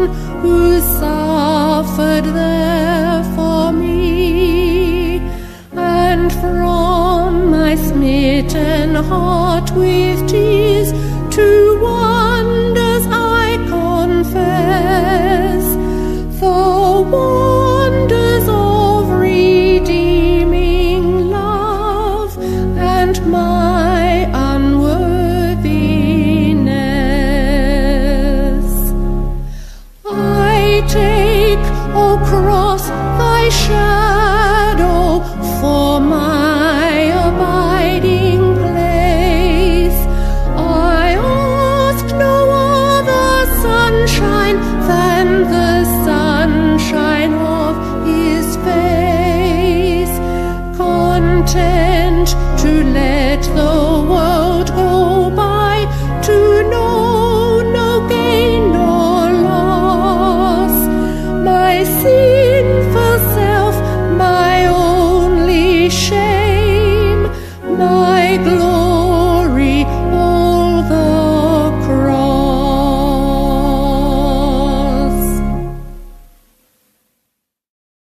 who suffered there for me, and from my smitten heart with tears to wonders I confess the wonders of redeeming love and my unworthiness. I take, O cross, thy shadow for my